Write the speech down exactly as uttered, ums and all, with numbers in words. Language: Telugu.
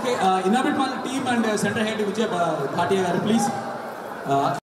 ఓకే ఇన్నోబిట్ వాళ్ళ team and centre head Vijay Bhatia garu please